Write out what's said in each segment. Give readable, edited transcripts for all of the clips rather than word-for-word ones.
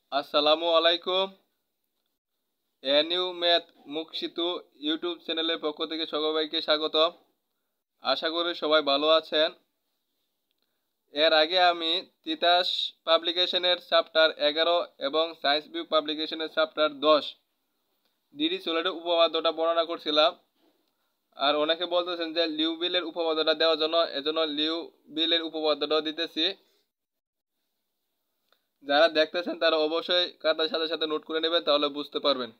আসসালামু আলাইকুম। এনিউ ম্যাথ মুখ সেতু ইউটিউব চ্যানেলের পক্ষ থেকে সবাইকে স্বাগত। আশা করি সবাই ভালো আছেন। এর আগে আমি তিতাস পাবলিকেশনের চ্যাপ্টার 11 এবং সায়েন্স ভিউ পাবলিকেশনের চ্যাপ্টার 10 ডিডি সলিডের উপপাদ্যটা বর্ণনা করছিলাম। আর অনেকে বলতেছেন যে লিউভিলের উপপাদ্যটা দেওয়ার জন্য, এজন্য লিউভিলের উপপাদ্যটাও দিতেছি। যারা দেখতেছেন তারা অবশ্যই খাতার সাথে সাথে নোট করে নেবেন, তাহলে বুঝতে পারবেন।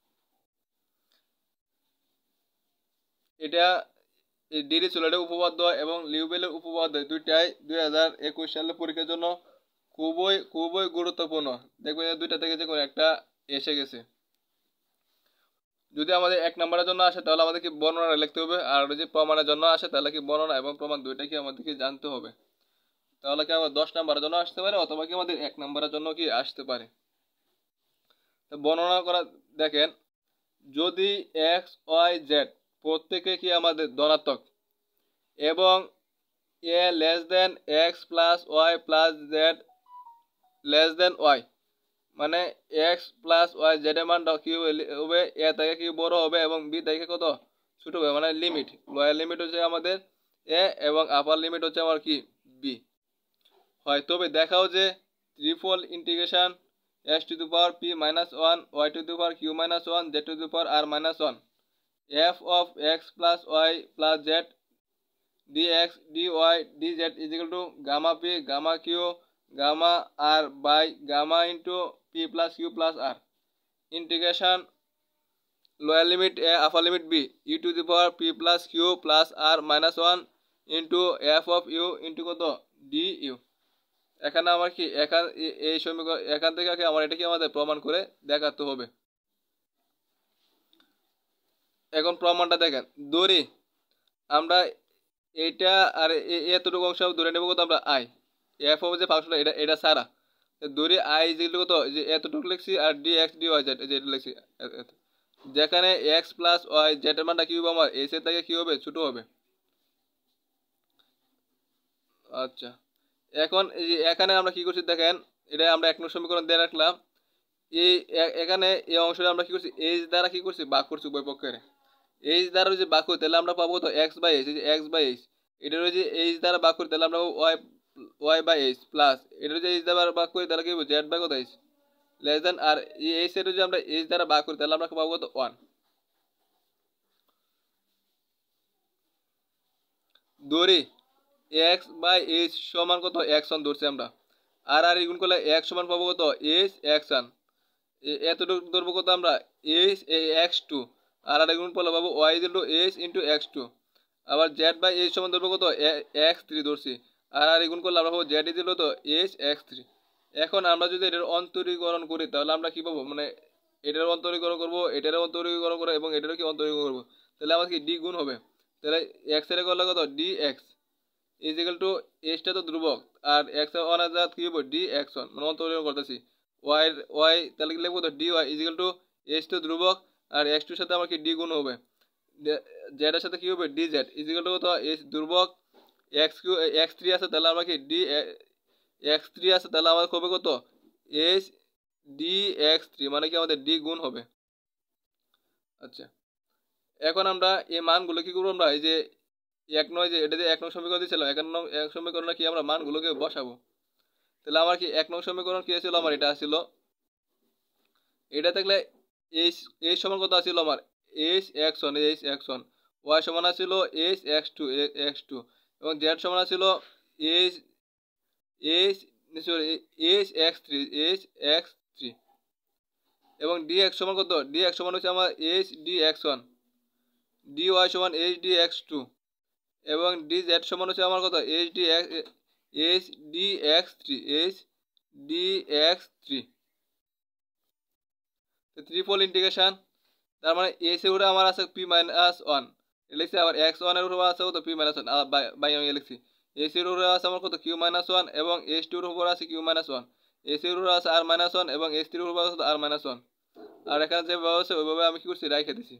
এটা ডিডি সলিডের উপপাদ্য এবং লিউভিলের উপপাদ্য দুইটাই 2021 সালের পরীক্ষার জন্য খুবই খুবই গুরুত্বপূর্ণ। দেখবেন দুইটা থেকে যে কোনো একটা এসে গেছে। যদি আমাদের 1 নম্বরের জন্য আসে তাহলে আমাদেরকে বর্ণনা লিখতে হবে, আর যদি প্রমাণের জন্য আসে তাহলে কি বর্ণনা এবং প্রমাণ দুইটাকে আমাদেরকে জানতে হবে। তাহলে কি আমাদের 10 নম্বরের জন্য আসতে পারে, অথবা কি আমাদের 1 নম্বরের জন্য কি আসতে পারে। তো বর্ণনা করা দেখেন, যদি এক্স ওয়াই জেড প্রত্যেকে কি আমাদের ধনাত্মক এবং a less than x plus y plus z less than y, মানে এক্স প্লাস ওয়াই জেড এর মান কি হবে, এ থেকে কি বড় হবে এবং বি থেকে কত ছোট হবে, মানে লিমিট লোয়ার লিমিট হচ্ছে আমাদের এ এবং আপার লিমিট হচ্ছে আমার কি বি হয়। তবে দেখাও যে triple integration x to the power p minus one y to the power q minus one z to the power r minus one f of x plus y plus z dx dy dz is equal to gamma p gamma q gamma r by gamma into p plus q plus r integration lower limit a upper limit b e to the power p plus q plus r minus 1 into f of u into কত du। এখানে আমার কি এই সমীকরণ এখান থেকে আমার এটা কি আমাদের প্রমাণ করে দেখাতে হবে। এখন প্রমাণটা দেখেন, ধরি আমরা এইটা আর এতটুকু অংশ ধরে নেব কত আমরা আই, এফ হবে যে ফাংশনটা এটা সারা ধরি আই যেগুলো কত যে এতটুকু লিখছি, আর d x d y z যেটা লিখছি, যেখানে এক্স প্লাস ওয়াই জেড এর মানটা কি হবে আমার এস এর থেকে কি হবে ছোট হবে। আচ্ছা, এখন এখানে আমরা কি করছি দেখেন, এটা আমরা 1 নং সমীকরণ দিয়ে রাখলাম। এই এখানে এই অংশটা আমরা কি করছি এইচ দ্বারা কি করছি ভাগ করছি উভয় পক্ষের। এইচ দ্বারা যদি ভাগ করি তাহলে আমরা পাবো তো x by h, x by h. এটা যদি এইচ দ্বারা ভাগ করি তাহলে আমরা পাবো ওয়াই বাই এইচ প্লাস এটা যদি এইচ দ্বারা ভাগ করি তাহলে কি হবে জেড বাই কত এইচ লেস দেন, আর এই এইচ এর যদি আমরা এইচ দ্বারা ভাগ করি তাহলে আমরা পাবো কত 1। ধরি এক্স বাই এইচ সমান কত এক্স ওয়ান ধরছি আমরা, আর আর গুণ করলে এক্স সমান পাবো কত এইচ এক্স ওয়ান, এতটুকু ধরবো কত আমরা এইচ এক্স টু, আর আর গুণ করলে পাবো y is two h into x two. আবার জেড বাই এইচ সমান ধরবো কত এক্স থ্রি ধরছি, আর আর গুণ করলে আমরা পাবো জেড ইজ তো এইচ এক্স থ্রি। এখন আমরা যদি এটার অন্তরীকরণ করি তাহলে আমরা কি পাবো, মানে এটার অন্তরীকরণ করবো, এটার অন্তরীকরণ করবো এবং এটারও কি অন্তরীকরণ করবো, তাহলে আমার কি ডি গুণ হবে। তাহলে এক্স এর করলে কত d x is equal to এইচটা তো ধ্রুবক, আর এক্স ওয়ান হাজার কি হবে ডি এক্স ওয়ান, মানে অন্তরীকরণ করতেছি ওয়াই ওয়াই, তাহলে কি লিখবো তো d y is equal to h তো ধ্রুবক, আর এক্স টুর সাথে আমার কি ডি গুণ হবে, জেড এর সাথে কি হবে d z is equal to কত এইচ ধ্রুবক, এক্স কিউ এক্স থ্রি আছে তাহলে আমার কি ডি এক্স থ্রি আছে তাহলে আমার হবে কত এইচ ডি এক্স থ্রি, মানে কি আমাদের ডি গুণ হবে। আচ্ছা, এখন আমরা এই মানগুলো কি করবো, আমরা এই যে এক নয় যে এটা যে 1 নং সমীকরণ দিয়েছিলাম, 1 নং সমীকরণে কি আমরা মানগুলোকে বসাবো। তাহলে আমার কি 1 নং সমীকরণ কি ছিল আমার এটা ছিল, এটা থাকলে এইচ এইচ সমান কত ছিল আমার h x one, h x one, y সমান ছিল h x two x two, এবং জেড সমান ছিল h h h x three h x three, এবং ডি এক্স সমান কত ডি এক্স সমান হচ্ছে আমার h d x one, d y সমান এইচ ডি এক্স টু, এবং ডি জেড সমান হচ্ছে আমার কত h d x three h d x three. Triple integration, তার মানে এস এর উপরে আমার আছে পি মাইনাস ওয়ান লিখছি, আবার এক্স ওয়ানের উপরে আছে কত পি মাইনাস ওয়ান, বাই আমি লিখছি এস এর উপরে আছে আমার কত কিউ মাইনাস ওয়ান, এবং এস টুর উপরে আছে কিউ মাইনাস ওয়ান, এস এর উপরে আছে আর মাইনাস ওয়ান, এবং এস থ্রির উপরে আছে আর মাইনাস ওয়ান। আর এখানে যেভাবে আছে ওইভাবে আমি কি করছি রাইখে দিছি।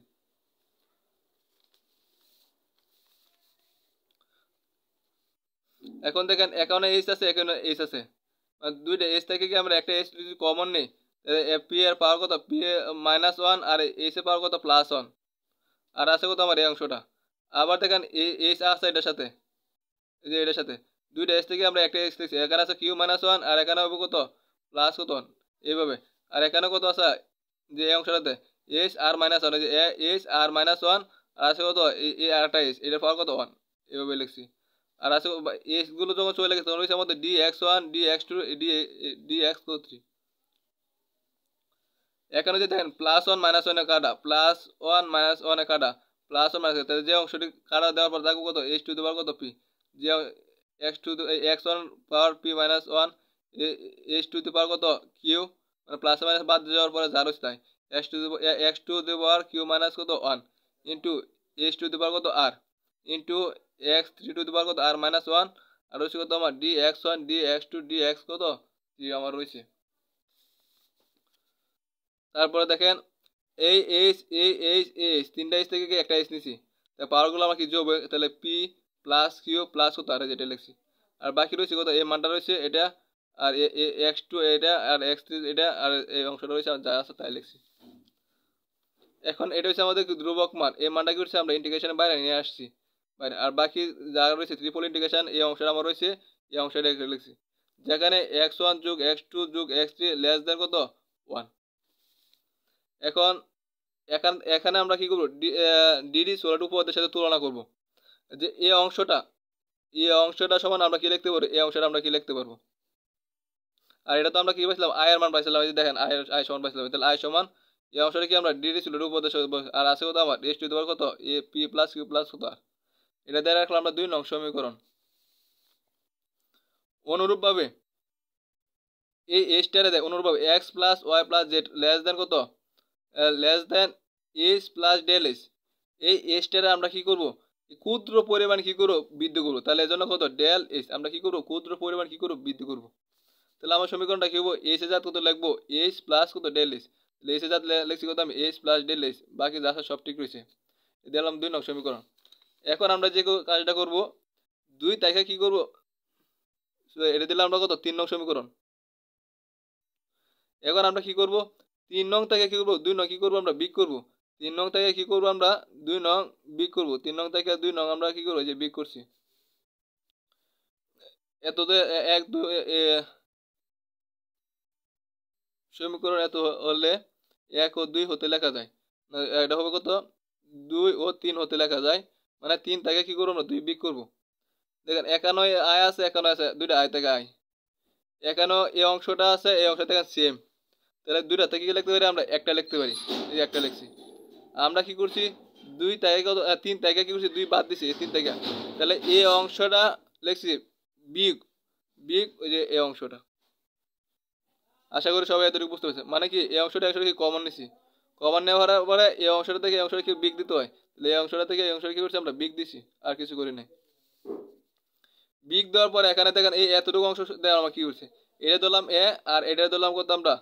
এখন দেখেন এখানে এইচ আছে এখানে এইচ আছে, দুইটা এইচ থেকে কি আমরা একটা এইচ যদি কমন নেই পি এর পাওয়ার কত পি -1 আর এইচ এর পাওয়ার কত +1 আর আছে কত আমার এই অংশটা। আবার দেখেন এইচ আছে এটার সাথে, এই যে এটার সাথে দুইটা এস থেকে আমরা একটা এস লিখছি, এখানে আছে কিউ-1 আর এখানে হবে কত প্লাস কত এইভাবে, আর এখানে কত আছে যে এই অংশটাতে এইচ আর -1, এই যে এইচ আর -1 আর আছে কত এই আরেকটা এইচ, এটার পাওয়ার কত 1 এইভাবে লিখছি। আর আছে এইচ গুলো যখন চলে গেছে তখন হচ্ছে আমাদের dx1 dx2 dx3। এখানে যে দেখেন +1 -1 এ কাটা, +1 -1 এ কাটা, +1 -1, তাহলে যে অংশটি কাটা দেওয়ার পর থাকবে কত h টু দি পাওয়ার কত p, যে x1 power p -1 h to the power কত q, মানে প্লাস মাইনাস বাদ দেওয়ার পরে যা রয়েছে তাই x to the power q minus কত 1 into h to the power কত r into x3 to the power কত r -1 আর রয়েছে কত আমার dx1 dx2 dx কত আমার রয়েছে। তারপরে দেখেন এই তিনটা এইচ থেকে একটা এইচ নিছি, তাই পাওয়ারগুলো আমার কি যোগ হবে, তাহলে পি প্লাস কিউ প্লাস কত আর যেটা লিখছি, আর বাকি রয়েছে কত এই মানটা রয়েছে এটা, আর x2 এটা, আর x3 এটা, আর এই অংশটা রয়েছে যা আছে তাই লিখছি। এখন এটা হচ্ছে আমাদের ধ্রুবক মান, এই মানটা কি হচ্ছে আমরা ইন্টিগ্রেশনের বাইরে নিয়ে আসছি বাইরে, আর বাকি যা রয়েছে ট্রিপল ইন্টিগ্রেশন এই অংশটা আমার রয়েছে, এই অংশটা লিখছি, যেখানে x1 যোগ x2 যোগ x3 লেস দেন কত 1। এখন এখানে আমরা কি করব ডিডি সলিড উপপাদ্যের সাথে তুলনা করব, যে এই অংশটা সমান আমরা কি লিখতে পারবো, এই অংশটা আমরা কি লিখতে পারবো, আর এটা তো আমরা কি পাইছিলাম আই এর মান পাইছিলাম, এই যে দেখেন আই সমান পাইছিলাম, তাহলে আই সমান এই অংশটা কি আমরা ডিডি সলিড উপপাদ্যের সাথে, আর আছে কত আমার h টু দি পাওয়ার কত a p plus q plus কত আর, এটা দিয়ে রাখলাম আমরা 2 নং সমীকরণ। অনুরূপভাবে এই এইচটারে দেখ অনুরূপভাবে x plus y plus z less than কত less than h plus del h, এই এইচটারে আমরা কি করব ক্ষুদ্র পরিমাণ কি করব বৃদ্ধি করব, তাহলে এর জন্য কত ডেল এইচ আমরা কি করব ক্ষুদ্র পরিমাণ কি করব বৃদ্ধি করব। তাহলে আমার সমীকরণটা কি হবে এইচ এর জাত কত লিখবো এইচ প্লাস কত ডেল এইচ, তাহলে এইচ এর জাত লিখছি কত আমি এইচ প্লাস ডেল এইচ, বাকি যা আছে সব ঠিক রয়েছে, দিলাম 2 নং সমীকরণ। এখন আমরা যে কাজটা করব 2 তাকে কি করব এটা দিলাম আমরা কত 3 নং সমীকরণ। এখন আমরা কি করব 3 নং থেকে কি করব 2 নং কি করব আমরা বিগ করব, 3 নং থেকে কি করব আমরা 2 নং বিগ করব, 3 নং থেকে 2 নং আমরা কি করব যে বিগ করছি, এত তো 1 2 সমীকরণ এত হলে 1 ও 2 হতে লেখা যায়, এটা হবে কত 2 ও 3 হতে লেখা যায়, মানে 3 থেকে কি করব আমরা 2 বিগ করব। দেখেন এখানে আয় আছে, এখানে আছে দুইটা আয় থেকে আয়, এখানে এই অংশটা আছে এই অংশ থেকে সেম, তাহলে দুইটা থেকে কি লিখতে পারি আমরা একটা লিখতে পারি, এই একটা লিখছি। আমরা কি করছি 2 থেকে কত 3 থেকে কি করছি 2 বাদ দিছি 3 থেকে, তাহলে এই অংশটা লিখছি বিগ বিগ, ওই যে এই অংশটা। আশা করি সবাই এতটুকু বুঝতে পারছে, মানে কি এই অংশটা আসলে কি কমন নিছি, কমন নেওয়ার পরে এই অংশটা থেকে এই অংশটা কি বিগ দিতে হয়, তাহলে এই অংশটা থেকে এই অংশটা কি করছি আমরা বিগ দিছি, আর কিছু করি নাই। বিগ দেওয়ার পরে এখানে দেখেন এই এতটুকু অংশ দেওয়া আমরা কি করছি এটা দিলাম এ আর এটা দিলাম কত আমরা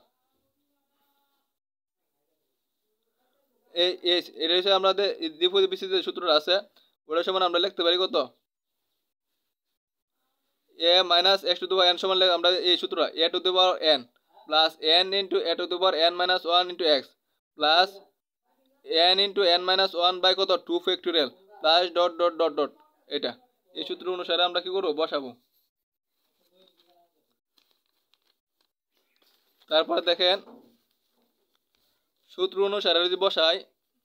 এই এইচ, এটা হচ্ছে আমাদের দ্বিপদী বিস্তৃতির সূত্রটা আছে, ওটার সমান আমরা লিখতে পারি কত a minus x to the power n সমান আমরা এই সূত্রটা a to the power n plus n into a to the power n minus 1 into x plus n into n minus 1 by কত 2 factorial plus dot dot dot dot, এটা এই সূত্র অনুসারে আমরা কি করবো বসাবো। তারপর দেখেন সূত্র অনুসারে যদি বসাই,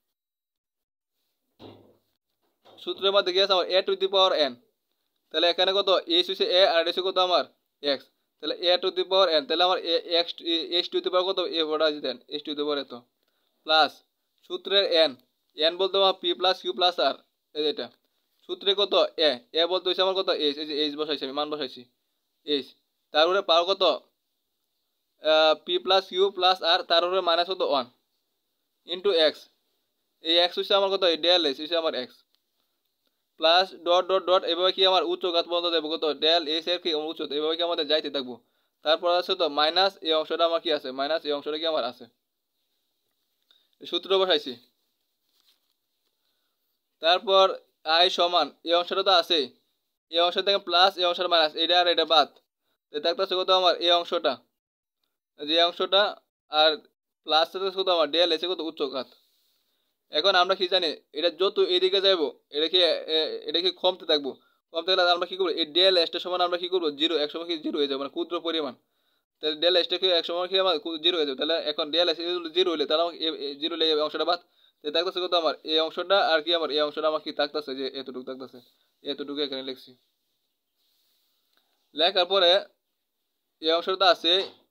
সূত্রের মধ্যে কি আছে আমার এ টু দি পাওয়ার এন, তাহলে এখানে কত এইচ হচ্ছে এ আর এটা কত আমার এক্স, তাহলে এ টু দি পাওয়ার এন, তাহলে আমার x h to the power কত এ বড়া দেন এইচ টু দি পাওয়ার এত প্লাস সূত্রের এন, এন বলতে আমার p plus q plus r, এটা সূত্রে কত এ এ বলতে হচ্ছে আমার কত এইচ, এই যে এইচ বসাইছি আমি মান বসাইছি এইচ, তারপরে পাওয়ার কত p plus q plus r তারপরে মাইনাস কত 1 ইন্টু এক্স, এই এক্স হচ্ছে আমার কত ডেল এইচ হচ্ছে আমার x plus dot dot dot, এভাবে কি আমার উচ্চ ঘাত পর্যন্ত দেবো কত ডেল এইচ এর কি উচ্চ, এভাবে কি আমাদের যাইতে থাকবো। তারপর আছে তো মাইনাস এই অংশটা আমার কি আছে মাইনাস এই অংশটা কি আমার আছে, সূত্র বসাইছি। তারপর আই সমান এই অংশটা তো আছে, এই অংশ থেকে প্লাস এই অংশটা মাইনাস, এটা আর এটা বাদ, থাকতেছে কত আমার এই অংশটা, যে অংশটা আর প্লাস কত আমার ডেল এসে কত উচ্চঘাত। এখন আমরা কি জানি, এটা যত এদিকে যাইব এটা কি কমতে থাকবো, কমতে গেলে আমরা কি করবো, এই ডেল এসটা সমান আমরা কি করবো জিরো, এক সময় কি জিরো হয়ে যাবে, মানে ক্ষুদ্র পরিমাণ। তাহলে ডেল এসটা কি এক সময় কি আমার জিরো হয়ে যাবে, তাহলে এখন ডেল এস জিরো হলে তাহলে আমাকে জিরো হলে এই অংশটা বাদ, তো থাকতেছে কত আমার এই অংশটা, আর কি আমার এই অংশটা আমার কি থাকতেছে যে এতটুকু থাকতেছে, এতটুকু এখানে লিখছি। লেখার পরে এই অংশটা আছে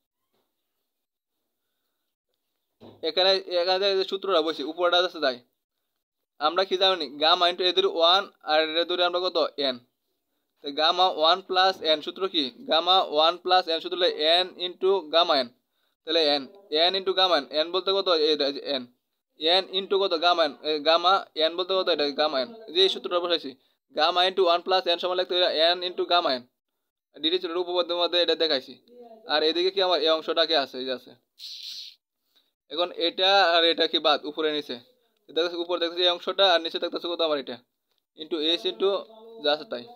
এখানে, এখানে যে সূত্রটা বসি উপরটা আছে তাই আমরা কি জানি গামা ইন্টু এ ধরি ওয়ান আর এটা ধরি আমরা কত n, gamma one plus n সূত্র কি, গামা ওয়ান প্লাস এন সূত্র হলো এন ইন্টু গামা এন, তাহলে n n into gamma n, n বলতে কত এন, এন ইন্টু কত গামা এন, গামা এন বলতে কত এটা গামা এন, যে এই সূত্রটা বসাইছি gamma into one plus n সমান লিখতে n into gamma n, DD ছিল উপপাদ্যের মধ্যে এটা দেখাইছি। আর এদিকে কি আমার এই অংশটাকে আছে, এই যে আছে। এখন এটা আর এটা কি বাদ উপরে নিচে দেখতেছে, উপরে দেখতেছে এই অংশটা আর নিচে দেখতেছে কত আমার এটা ইন্টু এস ইন্টু যা আছে তাই।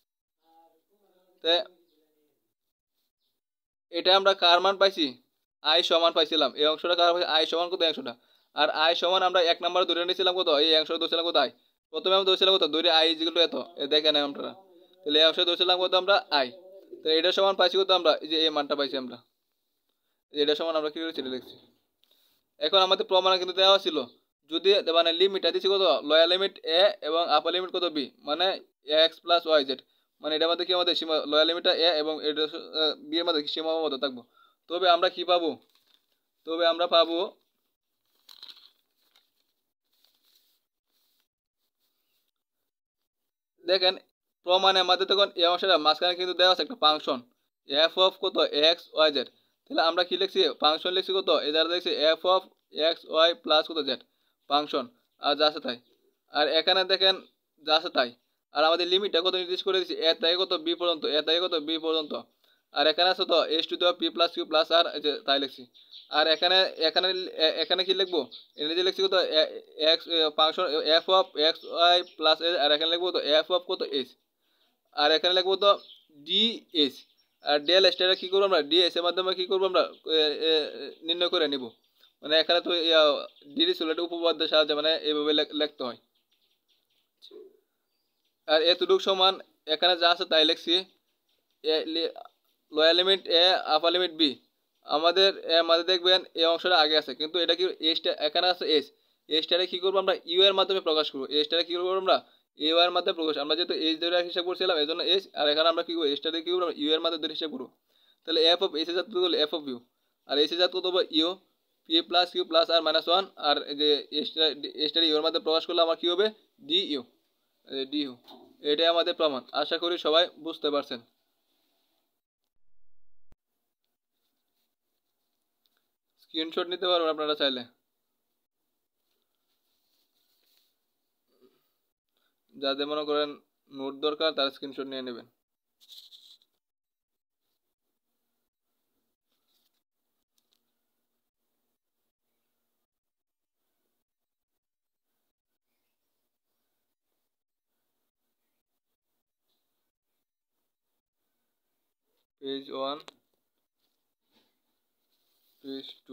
এটা আমরা কার মান পাইছি, আই সমান পাইছিলাম, এই অংশটা কার পাইছি আই সমান কত অংশটা, আর আই সমান আমরা এক নম্বরে ধরে নিয়েছিলাম কত, এই অংশটা ধরছিলাম কত আই, প্রথমে আমরা ধরছিলাম কত ধরে আই ইজিক্যাল টু এত, দেখেন আমরা তাহলে এই অংশটা ধরছিলাম কত আমরা আই, তাহলে এটা সমান পাইছি কত আমরা এই যে এই মানটা পাইছি আমরা, এটা সমান আমরা কি করেছি লিখছি। এখন আমাদের প্রমাণ কিন্তু দেওয়া ছিল, যদি মানে লিমিটটা দিচ্ছি কত লোয়ার লিমিট এ এবং আপার লিমিট কত বি, মানে এক্স প্লাস ওয়াই জেড, মানে এটার মধ্যে কি আমাদের সীমা লোয়ার লিমিটটা এ এবং এটা বি এর মধ্যে সীমাবদ্ধ থাকবো। তবে আমরা কি পাবো, তবে আমরা পাবো দেখেন প্রমাণে আমাদের তখন এই অংশটা মাঝখানে কিন্তু দেওয়া আছে একটা ফাংশন এফ অফ কত এক্স ওয়াই জেড, তাহলে আমরা কি লিখছি ফাংশন লিখছি কত এই যারা দেখছি f of x y plus কত জেড ফাংশন, আর যা আছে তাই। আর এখানে দেখেন যা আছে তাই, আর আমাদের লিমিটটা কত নির্দিষ্ট করে দিচ্ছি এ থেকে কত বি পর্যন্ত, এ থেকে কত বি পর্যন্ত। আর এখানে আছে তো এস টু দেওয়া p plus q plus r তাই লিখছি। আর এখানে এখানে এখানে কি লিখবো, এখানে যে লিখছি কত x function f of x y plus a, আর এখানে লিখবো তো এফ অফ কত এস, আর এখানে লিখবো তো ডি এস। আর ডেল এসটা কি করবো আমরা, ডি এস এর মাধ্যমে কি করবো আমরা নির্ণয় করে নিব, মানে এখানে তো ডিডি ছিল এটা উপপাদ্যের সাহায্যে মানে এইভাবে লিখতে হয়। আর এতটুকু সমান এখানে যা আছে তাই লিখছি, lower limit a upper limit b, আমাদের আমাদের দেখবেন এই অংশটা আগে আছে কিন্তু এটা কি এসটা এখানে আছে এস, এসটারে কি করবো আমরা ইউ এর মাধ্যমে প্রকাশ করবো, এসটারে কি করবো আমরা ইউ এর মাধ্যমে প্রকাশ, আমরা যেহেতু এস ধরে হিসাব করছিলাম এই জন্য এস, আর এখানে আমরা কি করবো এসটারে কি করবো ইউ এর মাধ্যমে ধরে হিসাব করবো, তাহলে এফ অফ এস এর জাত কত হলো এফ অফ ইউ, আর এস এর জাত কত হবে u p plus q plus r minus one, আর যে এসটারে ইউ এর মাধ্যমে প্রকাশ করলে আমার কি হবে ডি ইউ, ডি ইউ। এটাই আমাদের প্রমাণ, আশা করি সবাই বুঝতে পারছেন। স্ক্রিনশট নিতে পারবেন আপনারা চাইলে, যাদের মনে করেন নোট দরকার তারা স্ক্রিনশট নিয়ে নেবেন। পেজ 1 পেজ 2,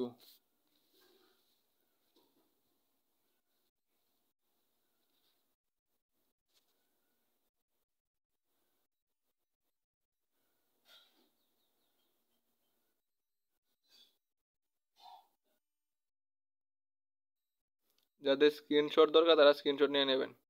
যাদের স্ক্রিনশট দরকার তারা স্ক্রিনশট নিয়ে নেবেন।